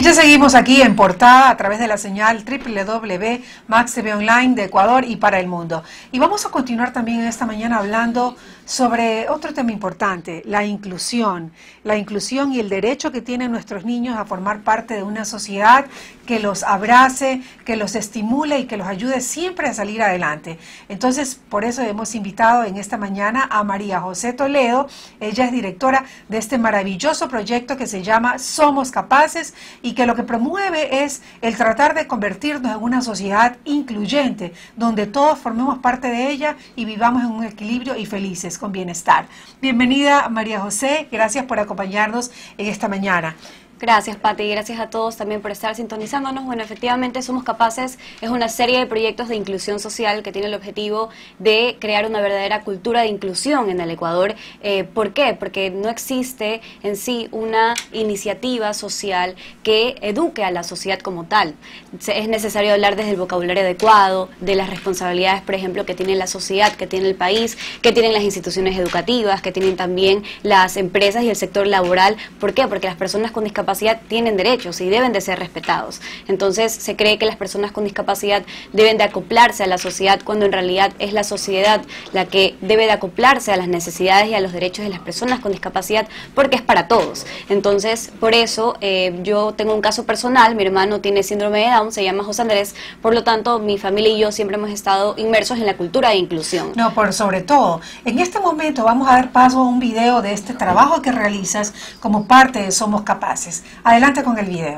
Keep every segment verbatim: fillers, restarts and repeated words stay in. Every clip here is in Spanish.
ya seguimos aquí en Portada a través de la señal doble u doble u doble u punto max t v Online de Ecuador y para el mundo. Y vamos a continuar también en esta mañana hablando sobre otro tema importante, la inclusión. La inclusión y el derecho que tienen nuestros niños a formar parte de una sociedad que los abrace, que los estimule y que los ayude siempre a salir adelante. Entonces, por eso hemos invitado en esta mañana a María José Toledo. Ella es directora de este maravilloso proyecto que se llama Somos Capaces y que lo que promueve es el tratar de convertirnos en una sociedad incluyente, donde todos formemos parte de ella y vivamos en un equilibrio y felices, con bienestar. Bienvenida, María José, gracias por acompañarnos en esta mañana. Gracias, Pati, y gracias a todos también por estar sintonizándonos. Bueno, efectivamente, Somos Capaces es una serie de proyectos de inclusión social que tiene el objetivo de crear una verdadera cultura de inclusión en el Ecuador. Eh, ¿Por qué? Porque no existe en sí una iniciativa social que eduque a la sociedad como tal. Es necesario hablar desde el vocabulario adecuado, de las responsabilidades, por ejemplo, que tiene la sociedad, que tiene el país, que tienen las instituciones educativas, que tienen también las empresas y el sector laboral. ¿Por qué? Porque las personas con discapacidad tienen derechos y deben de ser respetados. Entonces se cree que las personas con discapacidad deben de acoplarse a la sociedad, cuando en realidad es la sociedad la que debe de acoplarse a las necesidades y a los derechos de las personas con discapacidad, porque es para todos. Entonces, por eso eh, yo tengo un caso personal. Mi hermano tiene síndrome de Down, se llama José Andrés, por lo tanto mi familia y yo siempre hemos estado inmersos en la cultura de inclusión. No, por sobre todo, en este momento vamos a dar paso a un video de este trabajo que realizas como parte de Somos Capaces. Adelante con el video.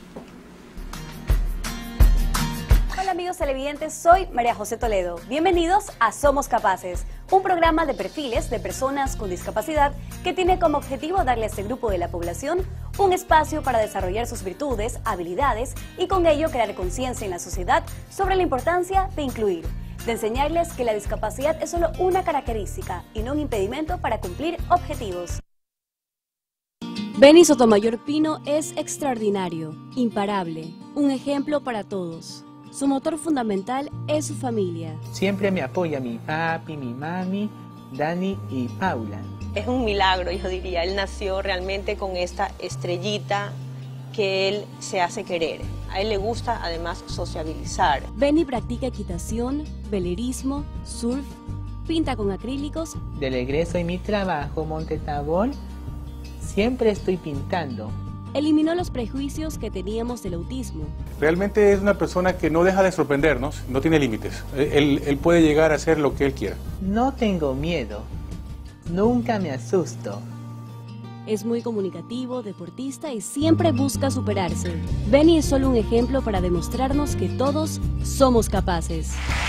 Hola amigos televidentes, soy María José Toledo. Bienvenidos a Somos Capaces, un programa de perfiles de personas con discapacidad que tiene como objetivo darle a este grupo de la población un espacio para desarrollar sus virtudes, habilidades y con ello crear conciencia en la sociedad sobre la importancia de incluir, de enseñarles que la discapacidad es solo una característica y no un impedimento para cumplir objetivos. Benny Sotomayor Pino es extraordinario, imparable, un ejemplo para todos. Su motor fundamental es su familia. Siempre me apoya mi papi, mi mami, Dani y Paula. Es un milagro, yo diría. Él nació realmente con esta estrellita que él se hace querer. A él le gusta además sociabilizar. Benny practica equitación, velerismo, surf, pinta con acrílicos. Del egreso de mi trabajo, Monte Tabor, siempre estoy pintando. Eliminó los prejuicios que teníamos del autismo. Realmente es una persona que no deja de sorprendernos, no tiene límites. Él, él puede llegar a hacer lo que él quiera. No tengo miedo, nunca me asusto. Es muy comunicativo, deportista y siempre busca superarse. Benny es solo un ejemplo para demostrarnos que todos somos capaces.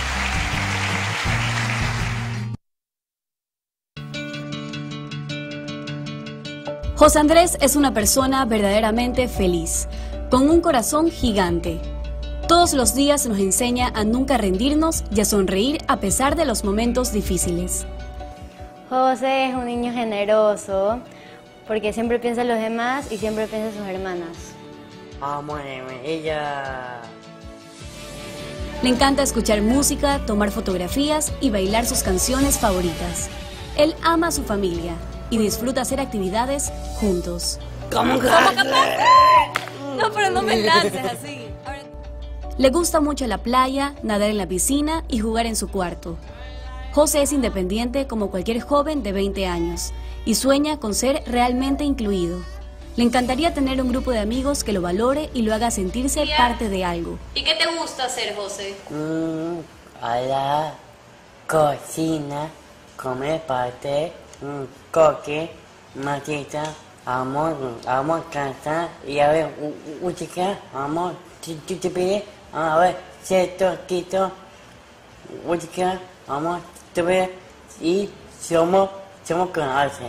José Andrés es una persona verdaderamente feliz, con un corazón gigante. Todos los días nos enseña a nunca rendirnos y a sonreír a pesar de los momentos difíciles. José es un niño generoso, porque siempre piensa en los demás y siempre piensa en sus hermanas. Vamos, ella. Le encanta escuchar música, tomar fotografías y bailar sus canciones favoritas. Él ama a su familia y disfruta hacer actividades juntos. ¿Cómo que? No, pero no me lances así. Le gusta mucho la playa, nadar en la piscina y jugar en su cuarto. José es independiente como cualquier joven de veinte años y sueña con ser realmente incluido. Le encantaría tener un grupo de amigos que lo valore y lo haga sentirse parte de algo. ¿Y qué te gusta hacer, José? Mm, a la cocina, comer parte, mm, coque, maquita, amor, amor, cantar y a ver, música, amor, si tú te pides, a ver, cierto, quito, música, amor, te ves y somos, somos capaces.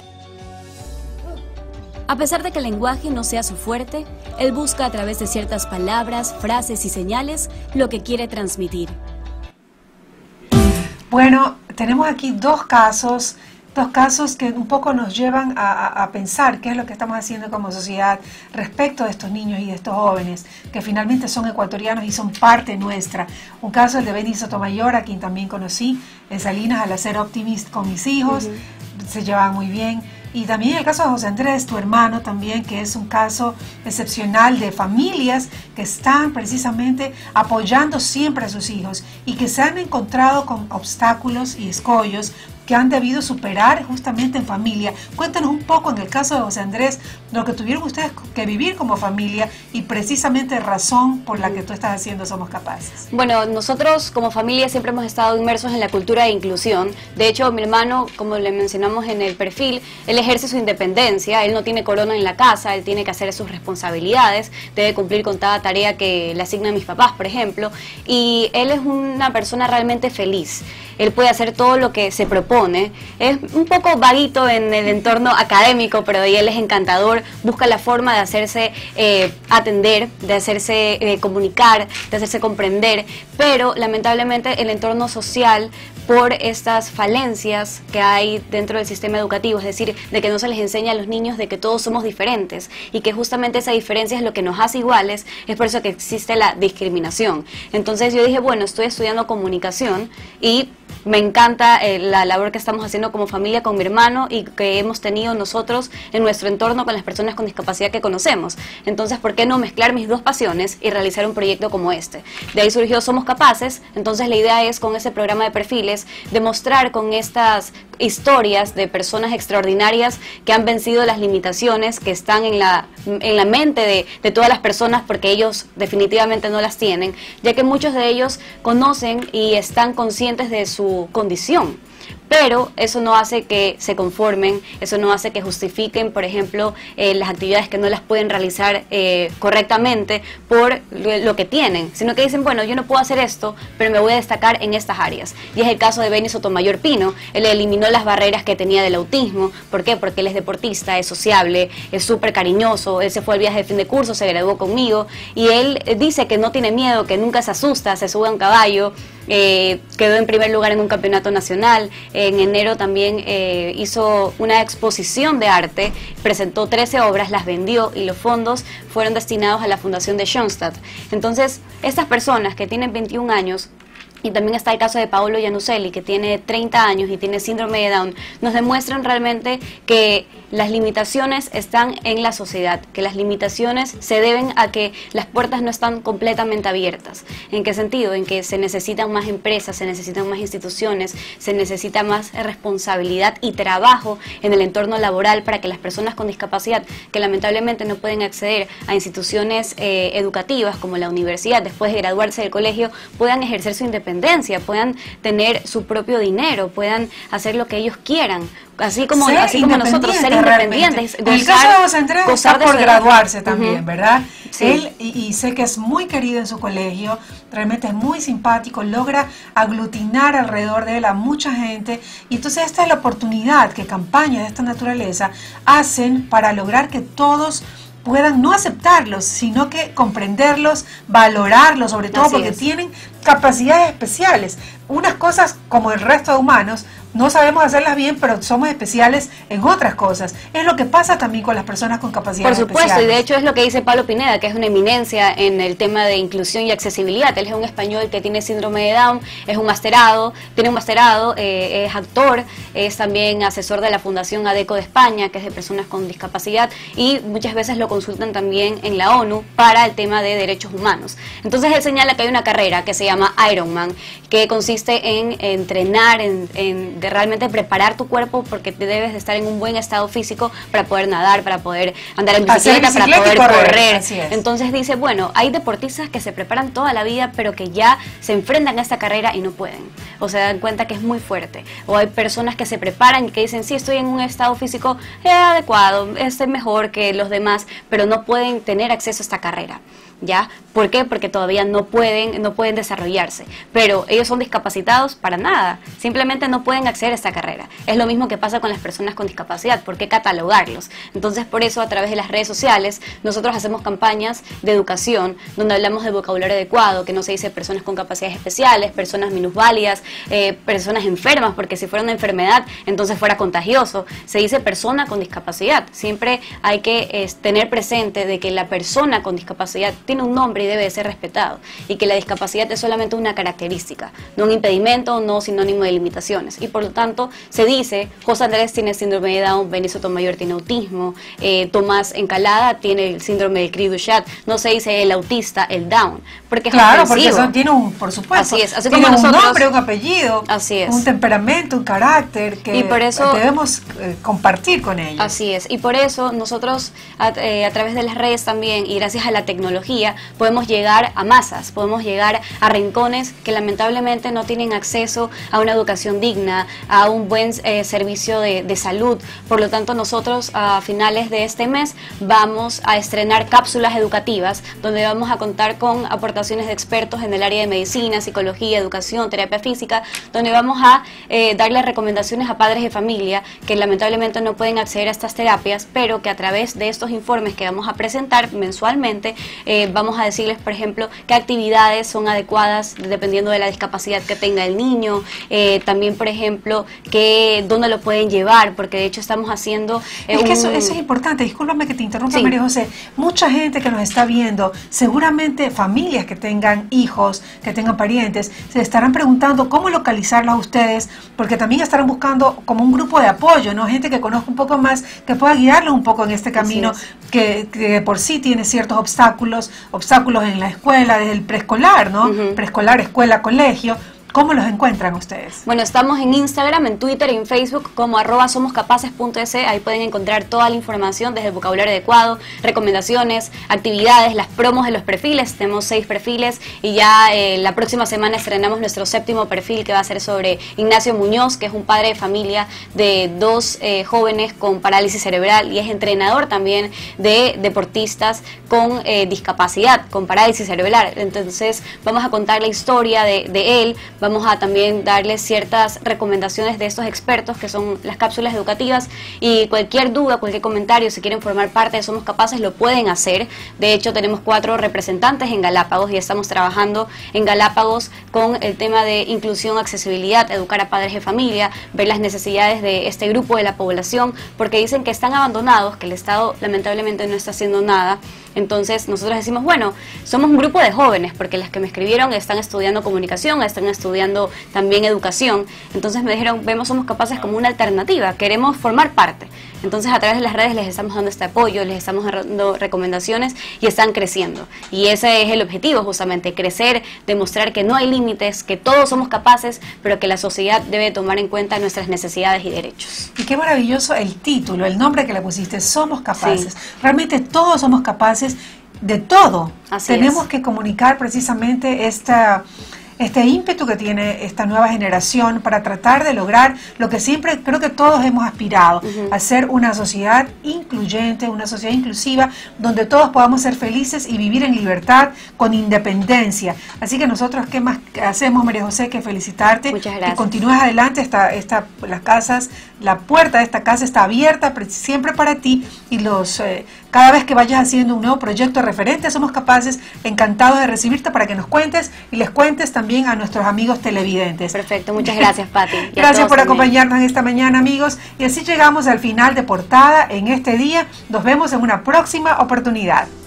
A pesar de que el lenguaje no sea su fuerte, él busca a través de ciertas palabras, frases y señales lo que quiere transmitir. Bueno, tenemos aquí dos casos, dos casos que un poco nos llevan a, a, a pensar qué es lo que estamos haciendo como sociedad respecto de estos niños y de estos jóvenes, que finalmente son ecuatorianos y son parte nuestra. Un caso el de Benny Sotomayor, a quien también conocí en Salinas al hacer Optimist con mis hijos, uh-huh. Se llevaban muy bien. Y también el caso de José Andrés, tu hermano también, que es un caso excepcional de familias que están precisamente apoyando siempre a sus hijos y que se han encontrado con obstáculos y escollos que han debido superar justamente en familia. Cuéntanos un poco en el caso de José Andrés, lo que tuvieron ustedes que vivir como familia y precisamente razón por la que tú estás haciendo Somos Capaces. Bueno, nosotros como familia siempre hemos estado inmersos en la cultura de inclusión. De hecho, mi hermano, como le mencionamos en el perfil, él ejerce su independencia, él no tiene corona en la casa, él tiene que hacer sus responsabilidades, debe cumplir con cada tarea que le asignan mis papás, por ejemplo, y él es una persona realmente feliz. Él puede hacer todo lo que se propone. Es un poco vaguito en el entorno académico, pero él es encantador, busca la forma de hacerse eh, atender, de hacerse eh, comunicar, de hacerse comprender, pero lamentablemente el entorno social, por estas falencias que hay dentro del sistema educativo, es decir, de que no se les enseña a los niños de que todos somos diferentes y que justamente esa diferencia es lo que nos hace iguales, es por eso que existe la discriminación. Entonces yo dije, bueno, estoy estudiando comunicación y me encanta eh, la labor que estamos haciendo como familia con mi hermano y que hemos tenido nosotros en nuestro entorno con las personas con discapacidad que conocemos. Entonces, ¿por qué no mezclar mis dos pasiones y realizar un proyecto como este? De ahí surgió Somos Capaces. Entonces la idea es, con ese programa de perfiles, demostrar con estas historias de personas extraordinarias que han vencido las limitaciones que están en la, en la mente de, de todas las personas, porque ellos definitivamente no las tienen, ya que muchos de ellos conocen y están conscientes de su condición. Pero eso no hace que se conformen, eso no hace que justifiquen, por ejemplo, eh, las actividades que no las pueden realizar eh, correctamente por lo que tienen, sino que dicen, bueno, yo no puedo hacer esto, pero me voy a destacar en estas áreas. Y es el caso de Benny Sotomayor Pino. Él eliminó las barreras que tenía del autismo. ¿Por qué? Porque él es deportista, es sociable, es súper cariñoso, él se fue al viaje de fin de curso, se graduó conmigo, y él dice que no tiene miedo, que nunca se asusta, se sube a un caballo, eh, quedó en primer lugar en un campeonato nacional. En enero también eh, hizo una exposición de arte, presentó trece obras, las vendió y los fondos fueron destinados a la Fundación de Schoenstatt. Entonces, estas personas que tienen veintiún años, y también está el caso de Paolo Iannuselli, que tiene treinta años y tiene síndrome de Down, nos demuestran realmente que las limitaciones están en la sociedad, que las limitaciones se deben a que las puertas no están completamente abiertas. ¿En qué sentido? En que se necesitan más empresas, se necesitan más instituciones, se necesita más responsabilidad y trabajo en el entorno laboral para que las personas con discapacidad, que lamentablemente no pueden acceder a instituciones eh, educativas como la universidad, después de graduarse del colegio, puedan ejercer su independencia, puedan tener su propio dinero, puedan hacer lo que ellos quieran, así como, así como nosotros, ser independientes. Gozar, el caso de José Andrés está por graduarse también, uh-huh. ¿verdad? Sí. Él, y, y sé que es muy querido en su colegio, realmente es muy simpático, logra aglutinar alrededor de él a mucha gente, y entonces esta es la oportunidad que campañas de esta naturaleza hacen para lograr que todos puedan no aceptarlos, sino que comprenderlos, valorarlos, sobre todo Así porque es. tienen capacidades especiales. Unas cosas como el resto de humanos no sabemos hacerlas bien, pero somos especiales en otras cosas. Es lo que pasa también con las personas con capacidades especiales. Por supuesto, especiales. Y de hecho es lo que dice Pablo Pineda, que es una eminencia en el tema de inclusión y accesibilidad. Él es un español que tiene síndrome de Down, es un masterado, tiene un masterado, eh, es actor, es también asesor de la Fundación ADECO de España, que es de personas con discapacidad, y muchas veces lo consultan también en la ONU para el tema de derechos humanos. Entonces él señala que hay una carrera que se llama Ironman, que consiste en entrenar, en, en de realmente preparar tu cuerpo, porque te debes de estar en un buen estado físico para poder nadar, para poder andar en bicicleta, bicicleta para poder correr. correr. Entonces dice, bueno, hay deportistas que se preparan toda la vida, pero que ya se enfrentan a esta carrera y no pueden, o se dan cuenta que es muy fuerte. O hay personas que se preparan y que dicen, sí, estoy en un estado físico eh, adecuado, estoy mejor que los demás, pero no pueden tener acceso a esta carrera. ¿Ya? ¿Por qué? Porque todavía no pueden, no pueden desarrollarse. Pero ellos son discapacitados para nada. Simplemente no pueden acceder a esta carrera. Es lo mismo que pasa con las personas con discapacidad. ¿Por qué catalogarlos? Entonces, por eso, a través de las redes sociales, nosotros hacemos campañas de educación, donde hablamos de vocabulario adecuado, que no se dice personas con capacidades especiales, personas minusválidas, eh, personas enfermas, porque si fuera una enfermedad, entonces fuera contagioso. Se dice persona con discapacidad. Siempre hay que eh, tener presente de que la persona con discapacidad tiene un nombre y debe de ser respetado, y que la discapacidad es solamente una característica, no un impedimento, no sinónimo de limitaciones. Y por lo tanto se dice, José Andrés tiene síndrome de Down, Benicio Sotomayor tiene autismo, eh, Tomás Encalada tiene el síndrome de Cri-du-Chat, no se dice el autista, el Down, porque es claro, ofensivo. porque son, tiene un, por supuesto, así es, así tiene como un nosotros, nombre, un apellido, así es, un temperamento, un carácter que y por eso, debemos eh, compartir con ellos. Así es, y por eso nosotros a, eh, a través de las redes también y gracias a la tecnología podemos llegar a masas, podemos llegar a rincones que lamentablemente no tienen acceso a una educación digna, a un buen eh, servicio de, de salud. Por lo tanto, nosotros a finales de este mes vamos a estrenar cápsulas educativas donde vamos a contar con aportaciones de expertos en el área de medicina, psicología, educación, terapia física, donde vamos a eh, darle recomendaciones a padres de familia que lamentablemente no pueden acceder a estas terapias, pero que a través de estos informes que vamos a presentar mensualmente eh, vamos a decirles, por ejemplo, qué actividades son adecuadas dependiendo de la discapacidad que tenga el niño, eh, también, por ejemplo, que dónde lo pueden llevar, porque de hecho estamos haciendo eh, es que un... eso, eso es importante, discúlpame que te interrumpa, sí. María José, mucha gente que nos está viendo, seguramente familias que tengan hijos, que tengan parientes, se estarán preguntando cómo localizarlos a ustedes, porque también estarán buscando como un grupo de apoyo, ¿no? Gente que conozca un poco más, que pueda guiarlos un poco en este camino, que, que por sí tiene ciertos obstáculos, obstáculos en la escuela, desde el preescolar, ¿no? Uh-huh. Preescolar, escuela, colegio. ¿Cómo los encuentran ustedes? Bueno, estamos en Instagram, en Twitter y en Facebook como arroba somoscapaces punto es. Ahí pueden encontrar toda la información desde el vocabulario adecuado, recomendaciones, actividades, las promos de los perfiles. Tenemos seis perfiles y ya eh, la próxima semana estrenamos nuestro séptimo perfil, que va a ser sobre Ignacio Muñoz, que es un padre de familia de dos eh, jóvenes con parálisis cerebral y es entrenador también de deportistas con eh, discapacidad, con parálisis cerebral. Entonces vamos a contar la historia de, de él. Vamos a también darles ciertas recomendaciones de estos expertos, que son las cápsulas educativas, y cualquier duda, cualquier comentario, si quieren formar parte de Somos Capaces, lo pueden hacer. De hecho, tenemos cuatro representantes en Galápagos y estamos trabajando en Galápagos con el tema de inclusión, accesibilidad, educar a padres de familia, ver las necesidades de este grupo de la población, porque dicen que están abandonados, que el Estado lamentablemente no está haciendo nada. Entonces nosotros decimos, bueno, somos un grupo de jóvenes, porque las que me escribieron están estudiando comunicación, están estudiando también educación. Entonces me dijeron, vemos Somos Capaces como una alternativa, queremos formar parte. Entonces a través de las redes les estamos dando este apoyo, les estamos dando recomendaciones y están creciendo. Y ese es el objetivo justamente, crecer, demostrar que no hay límites, que todos somos capaces, pero que la sociedad debe tomar en cuenta nuestras necesidades y derechos. Y qué maravilloso el título, el nombre que le pusiste, Somos Capaces. Sí. Realmente todos somos capaces de todo. Así Tenemos es. que comunicar precisamente esta... este ímpetu que tiene esta nueva generación para tratar de lograr lo que siempre creo que todos hemos aspirado, uh-huh. a ser una sociedad incluyente, una sociedad inclusiva, donde todos podamos ser felices y vivir en libertad, con independencia. Así que nosotros, ¿qué más hacemos, María José, que felicitarte? Muchas gracias. Que continúes adelante, esta, esta, las casas, la puerta de esta casa está abierta siempre para ti, y los eh, cada vez que vayas haciendo un nuevo proyecto referente, Somos Capaces, encantados de recibirte para que nos cuentes y les cuentes también a nuestros amigos televidentes. Perfecto, muchas gracias, Pati. Gracias por también. acompañarnos en esta mañana, amigos, y así llegamos al final de Portada en este día. Nos vemos en una próxima oportunidad.